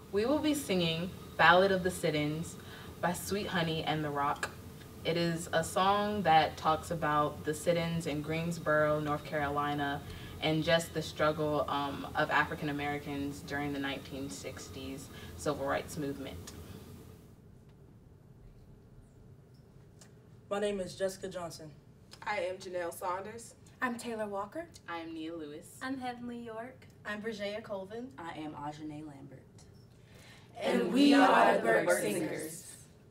We will be singing Ballad of the Sit-ins by Sweet Honey and The Rock. It is a song that talks about the sit-ins in Greensboro, North Carolina, and just the struggle of African Americans during the 1960s civil rights movement. My name is Jessica Johnson. I am Janelle Saunders. I'm Taylor Walker. I am Nia Lewis. I'm Heavenly York. I'm Virginia Colvin. I am Ajane Lambert. And we are the Burke Singers.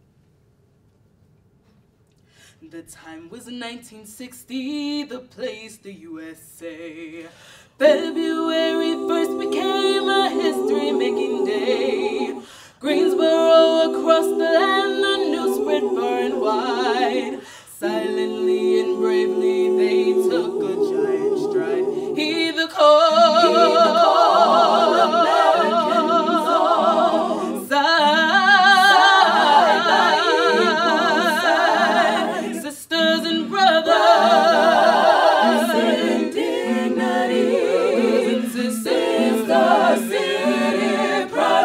The time was 1960, the place the USA. February 1st became a history-making day. Greensboro across the land, the news spread far and wide. Silently and bravely they took a giant stride. Heed the call, Americans all side by side. Sisters and brothers in dignity, sisters city pride.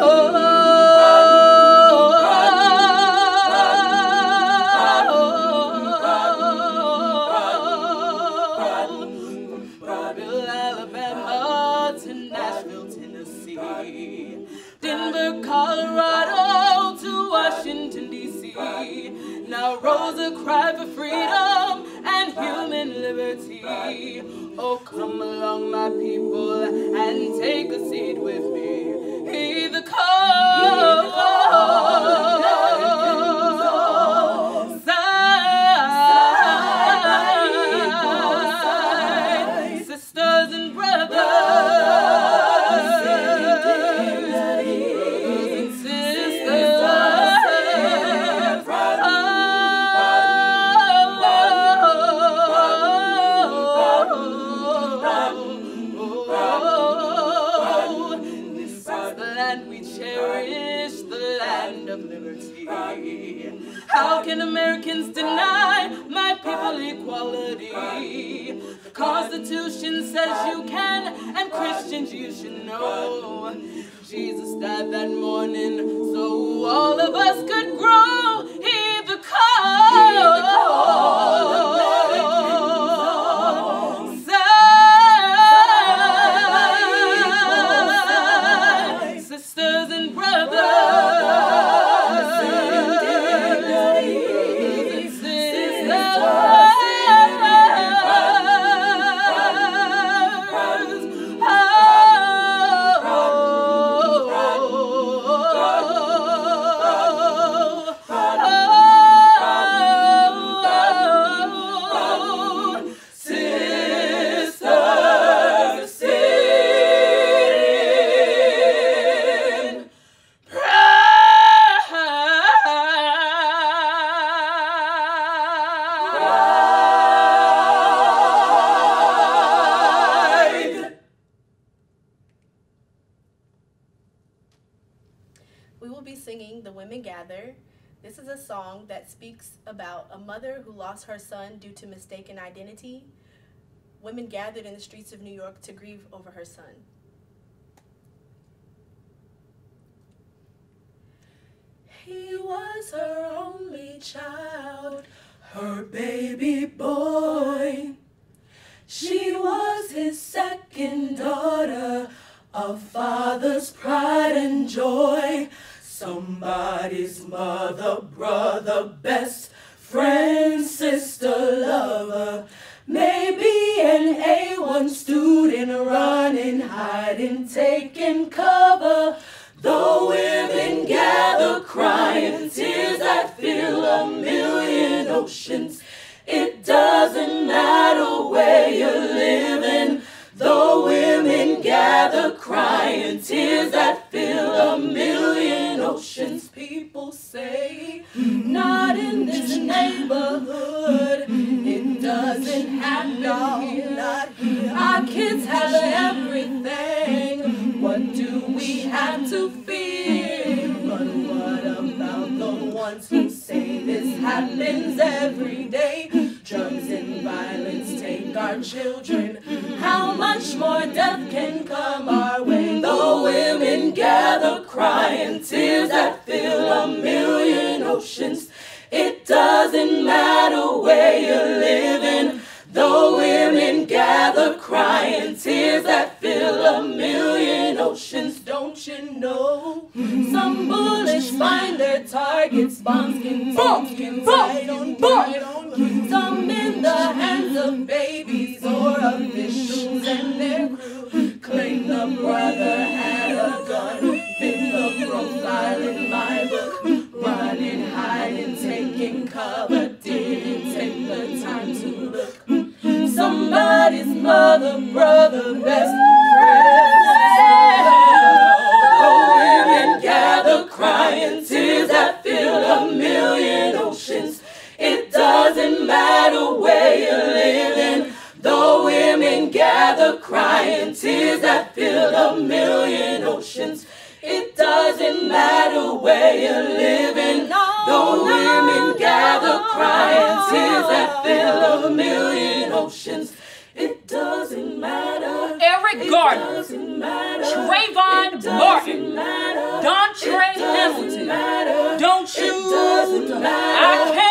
Denver, Colorado to Washington, D.C. Now rose a cry for freedom and human liberty. Oh, come along, my people, and take a seat with me. Heed the call, side, sisters and brothers. How can Americans deny my people equality? The Constitution says you can, and Christians you should know. Jesus died that morning so all of us could grow. Heed the call, side, sisters and brothers. We will be singing The Women Gather. This is a song that speaks about a mother who lost her son due to mistaken identity. Women gathered in the streets of New York to grieve over her son. He was her only child, her baby boy. She was his second daughter, a father's pride and joy. Somebody's mother, brother, best friend, sister, lover. Maybe an A1 student running, hiding, taking cover. The women gather crying, tears that fill a million oceans. It doesn't matter where you're living. The women gather crying, tears that fill a million oceans. People say, not in this neighborhood. It doesn't happen here. Not here. Our kids have everything. What do we have to fear? But what about the ones who say this happens every day? Drugs and violence take our children. How much more death can come our way? The women gather crying, tears that fill a million oceans. It doesn't matter where you're living, though women gather crying, tears that fill a million oceans. Don't you know? Some bullets find their targets, bombs can right on, some in the hands of babies or officials and their crew. Claim the brother had a gun, fit the profile in my book, running, hiding, taking cover, didn't take the time to look. Somebody's mother, brother, best friend. The women gather crying, tears that fill a million oceans. It doesn't matter where you're living, the women gather crying, tears that fill a million oceans. It doesn't matter where you're living, the women gather crying, tears that fill a million oceans. It doesn't matter. Eric Gardner, Trayvon Martin, Dontre Hamilton. Don't you? I can't